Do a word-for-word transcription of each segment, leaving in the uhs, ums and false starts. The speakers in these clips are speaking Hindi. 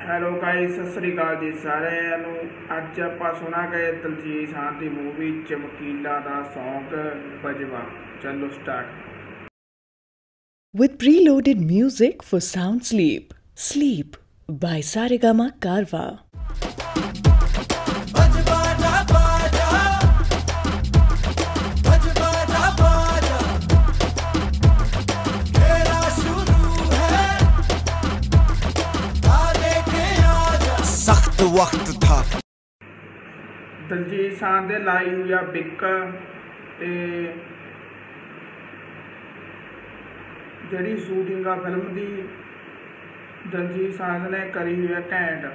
ਹੈਲੋ ਗਾਇਸ, ਸਤਿ ਸ੍ਰੀ ਅਕਾਲ ਜੀ ਸਾਰਿਆਂ ਨੂੰ। ਅੱਜ ਆਪਾਂ ਸੁਣਾਂਗੇ ਦਲਜੀਤ दोसांझ ਦੀ मूवी चमकीला ਦਾ सॉन्ग बजवा। चलो start. With preloaded music for sound sleep. Sleep by Saregama Karwa. सख्त वक्त था। दलजीत दोसांझ दे लाई हुई आ बिक ते जिहड़ी शूटिंग आ फिल्म दी दलजीत दोसांझ ने करी हुई है घैंट।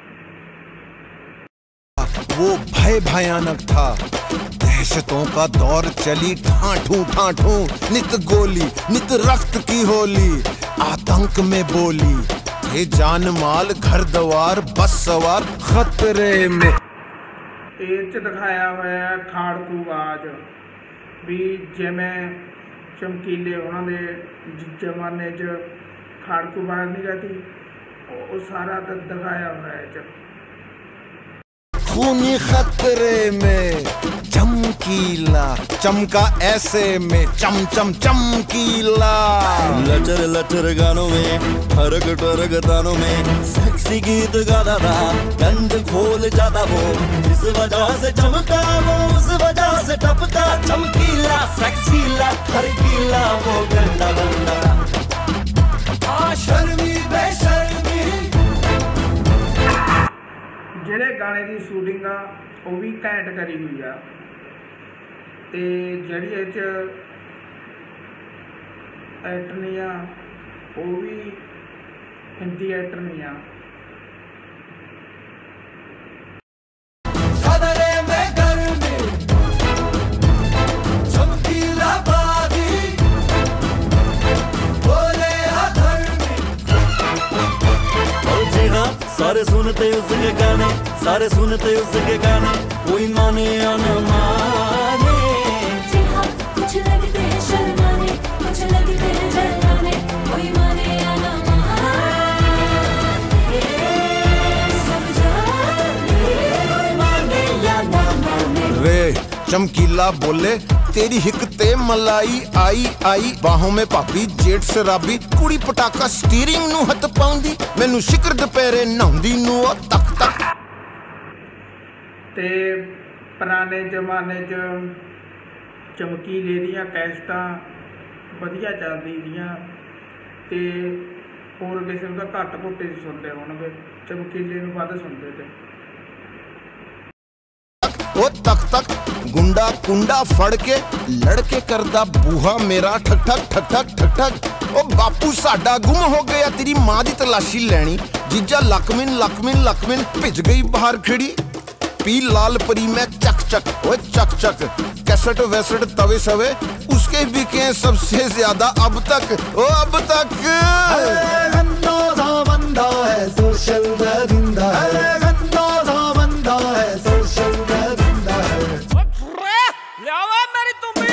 वो भय भयानक था, दहशतों का दौर चली ठाठू ठाठू, नित गोली नित रक्त की होली, आतंक में बोली थे जान माल घर द्वार बस सवार खतरे में। ਇਹ 'ਚ ਦਿਖਾਇਆ ਹੋਇਆ ਖਾੜਕੂ ਆਵਾਜ਼ ਵੀ ਜਿਵੇਂ ਚਮਕੀਲੇ ਉਹਨਾਂ ਦੇ ਜ਼ਮਾਨੇ 'ਚ ਖਾੜਕੂ ਆਵਾਜ਼ ਨਹੀਂ ਰਹੀ, ਉਹ ਸਾਰਾ ਦਿਖਾਇਆ ਹੋਇਆ ਇਹ 'ਚ। खूनी खतरे में चमकीला चमका ऐसे में चम चम चमकीला। लचर लचर गानों में हरक टरक तानों में सेक्सी गीत गाता था, गंद खोल जाता वो इस वजह से चमका, वो उस वजह से टपका। चमकीला सेक्सीला खरकीला वो गंदा गंदा आ शर्मी बेशर्मी। ਜਿਹੜੇ ਗਾਣੇ ਦੀ ਸ਼ੂਟਿੰਗ ਆ ਉਹ ਵੀ ਘੈਂਟ ਕਰੀ ਹੋਈ ਆ ਤੇ ਜਿਹੜੀ ਇਹ 'ਚ ਐਕਟਰ ਨਹੀਂ ਆ ਉਹ ਵੀ ਹਿੰਦੀ ਐਕਟਰ ਨਹੀਂ ਆ। सारे सुनते उसके गाने, सारे सुनते उसके गाने, कोई माने या न माने। जी हाँ, कुछ लगते हैं शर्माने, कुछ लगते हैं जलाने, कोई माने या न माने। सब जाने, कोई माने या न माने। वे चमकीला बोले तेरी हिक ते मलाई आई आई, बाहों में पापी जेठ शराबी, कुड़ी पटाका स्टीयरिंग नू हथ पाउंदी, मैनू शिकर दुपहरे नहाउंदी नू तक तक। ਤੇ ਪੁਰਾਣੇ ਜ਼ਮਾਨੇ 'ਚ ਚਮਕੀਲੇ ਦੀਆਂ ਕੈਸਟਾਂ ਵਧੀਆ ਚੱਲਦੀ ਦੀਆਂ ਤੇ ਹੋਰ ਕਿਸੇ ਨੂੰ ਤਾਂ ਘੱਟ ਘੁੱਟੇ ਸੁਣਦੇ ਹੋਣਗੇ, ਚਮਕੀਲੇ ਨੂੰ ਵੱਧ ਸੁਣਦੇ ਤੇ। ओ तक तक गुंडा कुंडा फड़ के लड़के करदा बूहा मेरा ठक ठक ठक ठक ठक ठक। ओ बापू साडा गुम हो गया, तेरी माँ दी तलाशी लैनी, जीजा लकमिन लकमिन लकमिन भिज गई बाहर खिड़ी, पी लाल परी मैं चक चक ओ चक चक। कैसेट वैसेट तवे सवे उसके बिके सबसे ज्यादा अब तक, ओ अब तक। अंदाजा बंदा है सोशल दरिंदा है, अंदाजा बंदा है सोशल दरिंदा है। लावा मेरी तुम्बी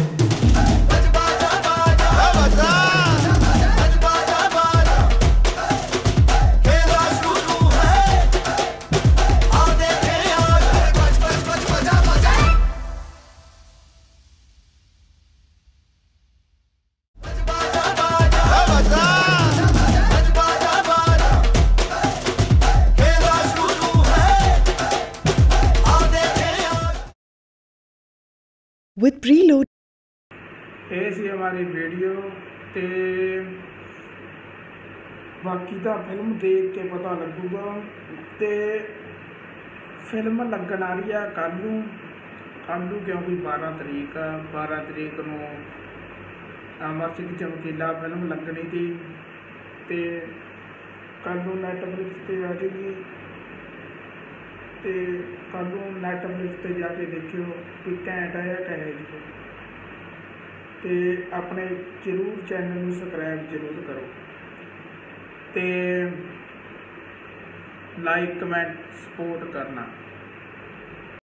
With preload. ਇਹ ਸੀ हमारी ਵੀਡੀਓ ਤੇ ਬਾਕੀ ਤਾਂ ਫਿਲਮ ਦੇਖ ਕੇ ਪਤਾ ਲੱਗੂਗਾ। ਤੇ ਫਿਲਮ ਲੱਗਣ ਆ ਰਹੀ ਆ ਕੱਲ੍ਹ ਨੂੰ ਕੱਲ੍ਹ ਨੂੰ ਕਿਉਂਕਿ ਬਾਰਾਂ ਤਰੀਕ ਆ, ਬਾਰਾਂ ਤਰੀਕ ਨੂੰ ਅਮਰ ਸਿੰਘ ਚਮਕੀਲਾ ਫਿਲਮ ਲੱਗਣੀ ਸੀ ਤੇ ਕੱਲ੍ਹ ਨੂੰ ਨੈਟਫਲਿਕਸ 'ਤੇ ਆ ਜਾਏਗੀ ਤੇ ਕੱਲ੍ਹ ਨੂੰ ਨੈਟਫਲਿਕਸ 'ਤੇ ਜਾ ਕੇ ਦੇਖਿਓ ਕਿ ਘੈਂਟ ਹੈ ਜਾਂ ਕਹੇ ਜੀ। ਤੇ ਆਪਣੇ ਜ਼ਰੂਰ ਚੈਨਲ ਨੂੰ ਸਬਸਕ੍ਰਾਈਬ ਜ਼ਰੂਰ ਕਰੋ ਤੇ ਲਾਈਕ ਕਮੈਂਟ ਸਪੋਰਟ ਕਰਨਾ।